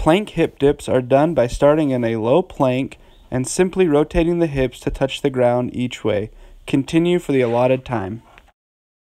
Plank hip dips are done by starting in a low plank and simply rotating the hips to touch the ground each way. Continue for the allotted time.